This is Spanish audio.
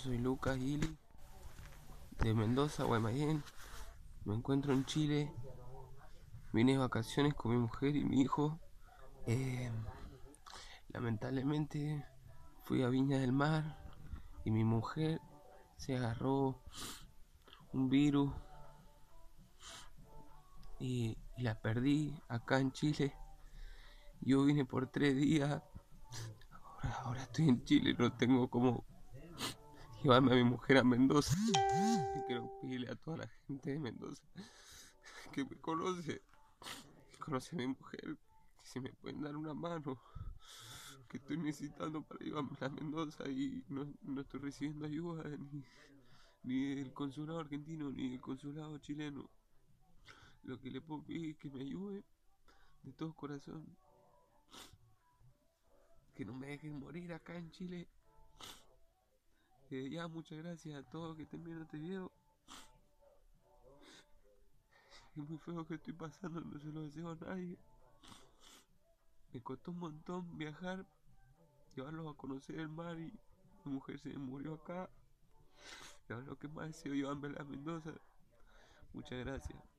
soy Lucas Gili, de Mendoza, Guaymallén. Me encuentro en Chile. Vine de vacaciones con mi mujer y mi hijo. Eh, Lamentablemente fui a Viña del Mar y mi mujer se agarró un virus y la perdí acá en Chile. Yo vine por 3 días. Ahora estoy en Chile, no tengo como llevarme a mi mujer a Mendoza. Y quiero pedirle a toda la gente de Mendoza que me conoce a mi mujer, que si me pueden dar una mano, que estoy necesitando para llevarme a Mendoza y no estoy recibiendo ayuda ni del consulado argentino ni del consulado chileno. Lo que le puedo pedir es que me ayude de todo corazón, que no me dejen morir acá en Chile. Ya, muchas gracias a todos que estén viendo este video. Es muy feo que estoy pasando, no se lo deseo a nadie. Me costó un montón viajar, llevarlos a conocer el mar y mi mujer se me murió acá. Y ahora lo que más deseo es llevarme a Mendoza. Muchas gracias.